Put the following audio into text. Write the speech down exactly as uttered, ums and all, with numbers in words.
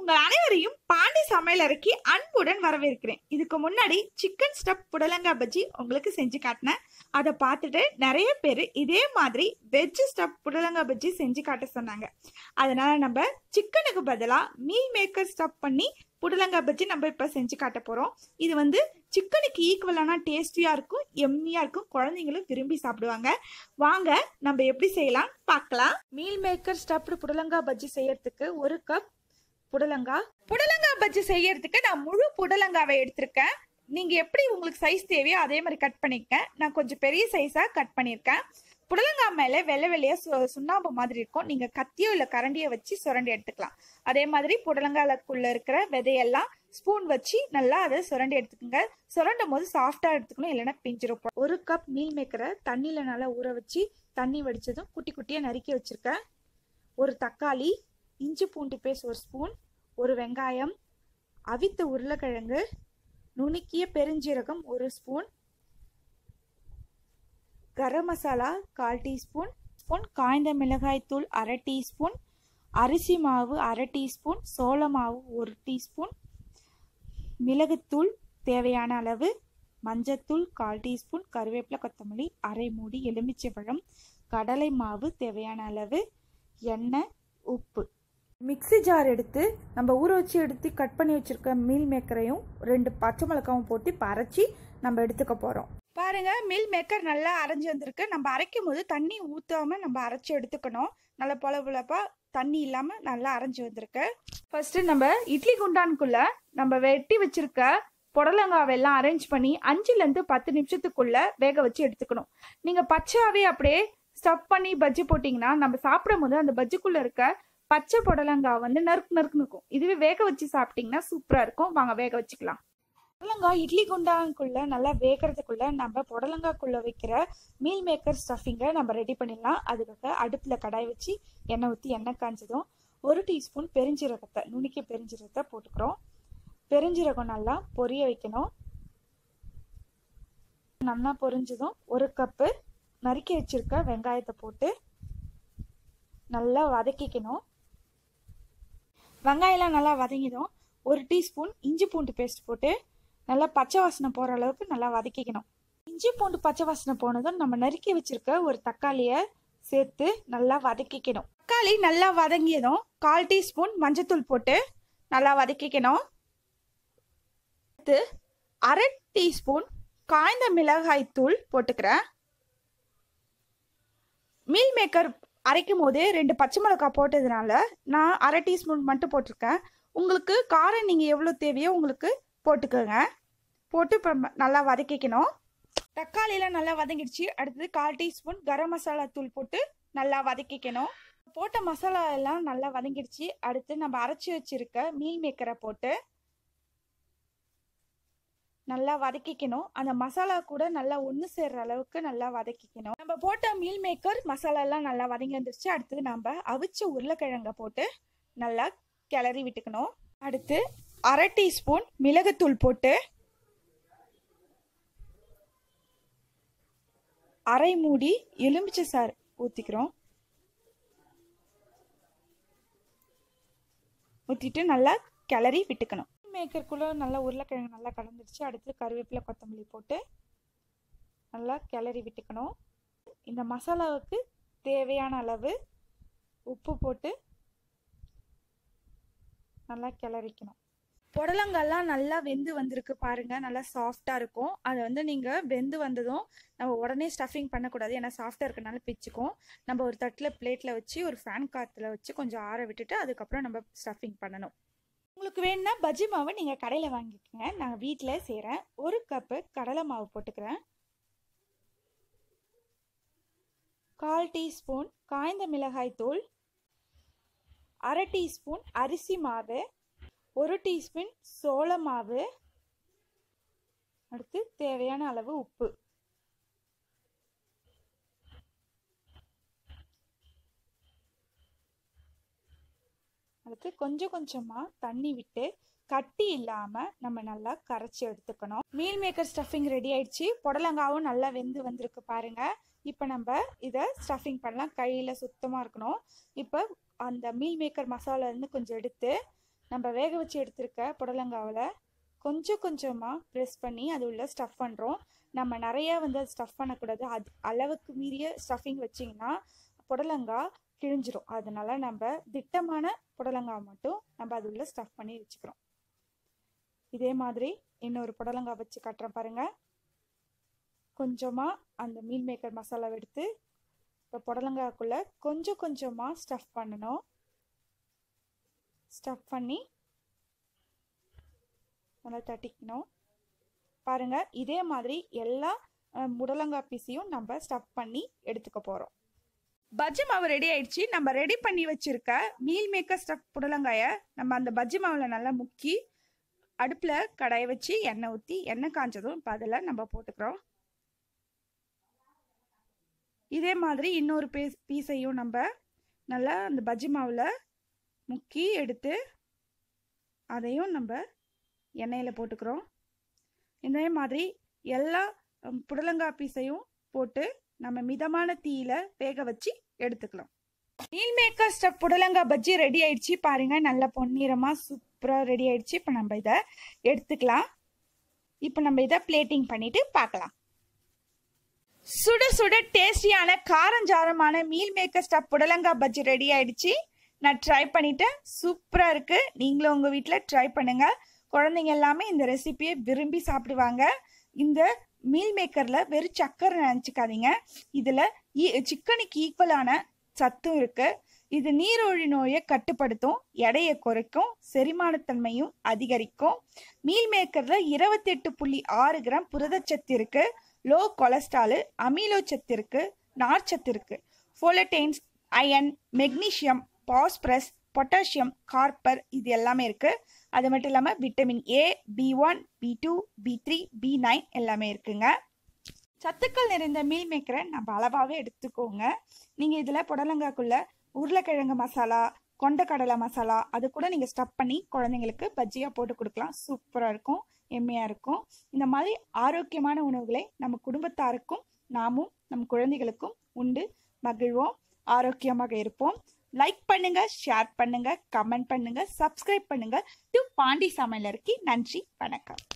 உங்கள் அனைவரையும் பாண்டி சமையலறைக்கு அன்புடன் வரவேற்கிறேன். இதுக்கு முன்னாடி சிக்கன் ஸ்டஃப் புடலங்காய் பஜ்ஜி உங்களுக்கு செஞ்சு காட்டினேன். அதை பார்த்துட்டு நிறைய பேர் இதே மாதிரி வெஜ் ஸ்டஃப் புடலங்காய் பஜ்ஜி செஞ்சு காட்ட சொன்னாங்க. அதனால நம்ம சிக்கனுக்கு பதிலாக மீல் மேக்கர் ஸ்டஃப் பண்ணி புடலங்காய் பஜ்ஜி நம்ம இப்போ செஞ்சு காட்ட போகிறோம். இது வந்து சிக்கனுக்கு ஈக்குவலான டேஸ்டியாக இருக்கும், எம்மியாக இருக்கும், குழந்தைங்களும் விரும்பி சாப்பிடுவாங்க. வாங்க நம்ம எப்படி செய்யலாம் பார்க்கலாம். மீல் மேக்கர் ஸ்டஃப்டு புடலங்காய் பஜ்ஜி செய்யறதுக்கு ஒரு கப் புடலங்காய் புடலங்காய் பஜ்ஜி செய்யறதுக்கு நான் முழு புடலங்காவை எடுத்திருக்கேன். நீங்க எப்படி உங்களுக்கு சைஸ் தேவையோ அதே மாதிரி கட் பண்ணிருக்கேன். நான் கொஞ்சம் பெரிய சைஸா கட் பண்ணியிருக்கேன். புடலங்காய் மேல வெள்ளை வெள்ளையா சுண்ணாம்பு மாதிரி இருக்கும். நீங்க கத்தியோ இல்ல கரண்டியோ வச்சு சுரண்டி எடுத்துக்கலாம். அதே மாதிரி புடலங்காய்க்குள்ள இருக்கிற விதையெல்லாம் ஸ்பூன் வச்சு நல்லா அதை சுரண்டி எடுத்துக்கோங்க. சுரண்டும் போது சாஃப்டா எடுத்துக்கணும், இல்லைன்னா பிஞ்சிரும். ஒரு கப் மீல் மேக்கரை தண்ணியில நல்லா ஊற வச்சு தண்ணி வடிச்சதும் குட்டி குட்டியா நறுக்கி வச்சிருக்கேன். ஒரு தக்காளி, இஞ்சி பூண்டு பேஸ்ட் ஒரு ஸ்பூன், ஒரு வெங்காயம், அவித்த உருளைக்கிழங்கு, நுணுக்கிய பெருஞ்சீரகம் ஒரு ஸ்பூன், கரம் மசாலா கால் டீஸ்பூன் ஸ்பூன், காய்ந்த மிளகாய் தூள் அரை டீஸ்பூன், அரிசி மாவு அரை டீஸ்பூன், சோள மாவு ஒரு டீஸ்பூன், மிளகுத்தூள் தேவையான அளவு, மஞ்சத்தூள் கால் டீஸ்பூன், கருவேப்பிலை கொத்தமல்லி அரை மூடி, எலுமிச்சை பழம், கடலை மாவு தேவையான அளவு, எண்ணெய், உப்பு. மிக்சி ஜார் எடுத்து நம்ம ஊற வச்சு எடுத்து கட் பண்ணி வச்சிருக்க மீல் மேக்கரையும் ரெண்டு பச்சை மிளகாவும் போட்டு அரைச்சி நம்ம எடுத்துக்க போறோம். பாருங்க, மீல் மேக்கர் நல்லா அரைஞ்சி வந்திருக்கு. நம்ம அரைக்கும் போது தண்ணி ஊத்தாம நம்ம அரைச்சி எடுத்துக்கணும். நல்லா பொல பொலப்பா தண்ணி இல்லாம நல்லா அரைஞ்சி வந்திருக்கு. ஃபர்ஸ்ட் நம்ம இட்லி குண்டானுக்குள்ள நம்ம வெட்டி வச்சிருக்க புடலங்காவெல்லாம் அரேஞ்ச் பண்ணி அஞ்சுல இருந்து பத்து நிமிஷத்துக்குள்ள வேக வச்சு எடுத்துக்கணும். நீங்க பச்சையாவே அப்படியே ஸ்டஃப் பண்ணி பஜ்ஜி போட்டீங்கன்னா நம்ம சாப்பிடும் போது அந்த பஜ்ஜிக்குள்ள இருக்க பச்சை புடலங்காய் வந்து நறுக்கு நறுக்குன்னு இருக்கும். இதுவே வேக வச்சு சாப்பிட்டீங்கன்னா சூப்பரா இருக்கும். வாங்க வேக வச்சுக்கலாம். புடலங்காய் இட்லி குண்டானுக்குள்ள நல்லா வேகிறதுக்குள்ள நம்ம புடலங்காய்க்குள்ள வைக்கிற மீல் மேக்கர் ஸ்டஃபிங்கை நம்ம ரெடி பண்ணிடலாம். அதுக்காக அடுப்புல கடாய் வச்சு எண்ணெய் ஊற்றி எண்ணெய் காய்ச்சதும் ஒரு டீஸ்பூன் பெருஞ்சீரகத்தை நுணுக்கிய பெருஞ்சீரகத்தை போட்டுக்கிறோம். பெருஞ்சீரகம் நல்லா பொரிய வைக்கணும். நல்லா பொரிஞ்சதும் ஒரு கப்பு நறுக்கி வச்சிருக்க வெங்காயத்தை போட்டு நல்லா வதக்கிக்கணும். வெங்காயம்லாம் நல்லா வதங்கிடும். ஒரு டீஸ்பூன் இஞ்சி பூண்டு பேஸ்ட் போட்டு நல்லா பச்சை வாசனை போகிற அளவுக்கு நல்லா வதக்கிக்கணும். இஞ்சி பூண்டு பச்சை வாசனை போனதும் நம்ம நறுக்கி வச்சிருக்க ஒரு தக்காளியை சேர்த்து நல்லா வதக்கிக்கணும். தக்காளி நல்லா வதங்கியதும் கால் டீஸ்பூன் மஞ்சத்தூள் போட்டு நல்லா வதக்கிக்கணும். அடுத்து அரை டீஸ்பூன் காய்ந்த மிளகாய் தூள் போட்டுக்கிறேன். மீல் மேக்கர் அரைக்கும் போது ரெண்டு பச்சை மிளகாய் போட்டதுனால நான் அரை டீஸ்பூன் மட்டும் போட்டிருக்கேன். உங்களுக்கு காரம் நீங்கள் எவ்வளோ தேவையோ உங்களுக்கு போட்டுக்கோங்க. போட்டு இப்போ நல்லா வதக்கிக்கணும். தக்காளியெல்லாம் நல்லா வதங்கிடுச்சு. அடுத்தது கால் டீஸ்பூன் கரம் மசாலா தூள் போட்டு நல்லா வதக்கிக்கணும். போட்ட மசாலா எல்லாம் நல்லா வதங்கிடுச்சு. அடுத்து நம்ம அரைச்சி வச்சிருக்க மீல் மேக்கரை போட்டு நல்லா வதக்கிக்கணும். அந்த மசாலா கூட நல்லா ஒன்று சேர்ற அளவுக்கு நல்லா வதக்கிக்கணும். நம்ம போட்ட மீல் மேக்கர் மசாலா எல்லாம் நல்லா வதங்கி வந்துருச்சு. அடுத்தது நம்ம அவிச்ச உருளைக்கிழங்க போட்டு நல்லா கிளறி விட்டுக்கணும். அடுத்து அரை டீஸ்பூன் மிளகுத்தூள் போட்டு அரை மூடி எலுமிச்சை சாறு ஊற்றிக்கிறோம். ஊற்றிட்டு நல்லா கிளறி விட்டுக்கணும். மேக்கருக்குள்ளே நல்லா உருளைக்கிழங்கு நல்லா கலந்துருச்சு. அடுத்து கருவேப்பிலை கொத்தமல்லி போட்டு நல்லா கிளறி விட்டுக்கணும். இந்த மசாலாவுக்கு தேவையான அளவு உப்பு போட்டு நல்லா கிளறிக்கணும். புடலங்காய்லாம் நல்லா வெந்து வந்திருக்கு பாருங்க, நல்லா சாஃப்டா இருக்கும். அதை வந்து நீங்க வெந்து வந்ததும் நம்ம உடனே ஸ்டஃபிங் பண்ணக்கூடாது, ஏன்னா சாஃப்டா இருக்கனால பிச்சுக்கும். நம்ம ஒரு தட்டில் பிளேட்ல வச்சு ஒரு ஃபேன் காத்துல வச்சு கொஞ்சம் ஆற விட்டுட்டு அதுக்கப்புறம் நம்ம ஸ்டஃபிங் பண்ணணும். உங்களுக்கு வேணும்னா பஜ்ஜி மாவு நீங்கள் கடையில் வாங்கிக்கோங்க. நான் வீட்டில் செய்கிறேன். ஒரு கப்பு கடலை மாவு போட்டுக்கிறேன். கால் டீஸ்பூன் காய்ந்த மிளகாய் தூள், அரை டீஸ்பூன் அரிசி மாவு, ஒரு டீஸ்பூன் சோள மாவு, அடுத்து தேவையான அளவு உப்பு. அதுக்கு கொஞ்சம் கொஞ்சமாக தண்ணி விட்டு கட்டி இல்லாமல் நம்ம நல்லா கரைச்சி எடுத்துக்கணும். மீல் மேக்கர் ஸ்டஃபிங் ரெடி ஆயிடுச்சு. புடலங்காவும் நல்லா வெந்து வந்திருக்கு பாருங்க. இப்போ நம்ம இதை ஸ்டஃபிங் பண்ணலாம். கையில் சுத்தமாக இருக்கணும். இப்போ அந்த மீல் மேக்கர் மசாலாலேருந்து கொஞ்சம் எடுத்து நம்ம வேக வச்சு எடுத்திருக்க புடலங்காவில் கொஞ்சம் கொஞ்சமாக ப்ரெஸ் பண்ணி அது உள்ள ஸ்டஃப் பண்ணுறோம். நம்ம நிறையா வந்து அது ஸ்டஃப் பண்ணக்கூடாது. அது அளவுக்கு மீறிய ஸ்டஃபிங் வச்சிங்கன்னா புடலங்காய் கிழிஞ்சிரும். அதனால நம்ம திட்டமான புடலங்காய் மட்டும் நம்ம அது உள்ள ஸ்டஃப் பண்ணி வச்சுக்கிறோம். இதே மாதிரி இன்னொரு புடலங்காய் வச்சு கட்டுறேன் பாருங்கள். கொஞ்சமாக அந்த மீல் மேக்கர் மசாலாவை எடுத்து இப்போ புடலங்காய்க்குள்ளே கொஞ்சம் கொஞ்சமாக ஸ்டஃப் பண்ணணும். ஸ்டஃப் பண்ணி நல்லா தட்டிக்கணும். பாருங்கள், இதே மாதிரி எல்லா புடலங்காய் பீஸையும் நம்ம ஸ்டஃப் பண்ணி எடுத்துக்க போகிறோம். பஜ்ஜி மாவு ரெடி ஆயிடுச்சு. நம்ம ரெடி பண்ணி வச்சுருக்க மீல் மேக்கர் ஸ்டஃப் புடலங்காயை நம்ம அந்த பஜ்ஜி மாவில் நல்லா முக்கி அடுப்பில் கடாயை வச்சு எண்ணெய் ஊற்றி எண்ணெய் காஞ்சதும் இப்போ அதில் நம்ம போட்டுக்கிறோம். இதே மாதிரி இன்னொரு பீஸ் பீஸையும் நம்ம நல்லா அந்த பஜ்ஜி மாவில் முக்கி எடுத்து அதையும் நம்ம எண்ணெயில் போட்டுக்கிறோம். இதே மாதிரி எல்லா புடலங்காய் பீஸையும் போட்டு நம்ம மிதமான தீயில வேக வச்சு எடுத்துக்கலாம். மீல் மேக்கர் ஸ்டஃப் புடலங்காய் பஜ்ஜி ரெடி ஆயிடுச்சு. பாருங்க, நல்ல பொன்னிறமா சூப்பராக ரெடி ஆயிடுச்சு. இப்போ நம்ம இதை எடுத்துக்கலாம். இப்போ நம்ம இதை பிளேட்டிங் பண்ணிட்டு பார்க்கலாம். சுட சுட டேஸ்டியான காரஞ்சாரமான மீல் மேக்கர் ஸ்டஃப் புடலங்காய் பஜ்ஜி ரெடி ஆயிடுச்சு. நான் ட்ரை பண்ணிட்டேன். சூப்பராக இருக்கு. நீங்களும் உங்கள் வீட்டில் ட்ரை பண்ணுங்க. குழந்தைங்க எல்லாமே இந்த ரெசிபியை விரும்பி சாப்பிடுவாங்க. இந்த மீல் மேக்கரில் வெறும் சக்கரை நினச்சிக்காதீங்க. இதில் சிக்கனுக்கு ஈக்குவலான சத்தும் இருக்கு. இது நீரிழிவு நோயை கட்டுப்படுத்தும், எடையை குறைக்கும், செரிமானத்தன்மையும் அதிகரிக்கும். மீல் மேக்கரில் இருபத்தி எட்டு புள்ளி ஆறு கிராம் புரதச்சத்து இருக்கு. லோ கொலஸ்ட்ரால், அமிலோ சத்து இருக்கு, நார்ச்சத்து இருக்கு, ஃபோலட்டைன்ஸ், அயன், மெக்னீசியம், பாஸ்பரஸ், பொட்டாசியம், கார்பர் இது எல்லாமே இருக்கு. அது மட்டும் இல்லாமல் vitamin A, B one, B two, B three, B nine எல்லாமே இருக்குங்க. சத்துக்கள் நிறைந்த மீல் மேக்கரை நம்ம அளவாகவே எடுத்துக்கோங்க. நீங்கள் இதில் புடலங்காய்க்குள்ள உருளைக்கிழங்கு மசாலா, கொண்டக்கடலை மசாலா அது கூட நீங்கள் ஸ்டஃப் பண்ணி குழந்தைங்களுக்கு பஜ்ஜியாக போட்டு கொடுக்கலாம். சூப்பராக இருக்கும், எம்மையாக இருக்கும். இந்த மாதிரி ஆரோக்கியமான உணவுகளை நம்ம குடும்பத்தாருக்கும் நாமும் நம் குழந்தைகளுக்கும் உண்டு மகிழ்வோம். ஆரோக்கியமாக இருப்போம். லைக் பண்ணுங்க, ஷேர் பண்ணுங்க, கமெண்ட் பண்ணுங்க, சப்ஸ்கிரைப் பண்ணுங்க. டு பாண்டி சமையலறைக்கு நன்றி, வணக்கம்.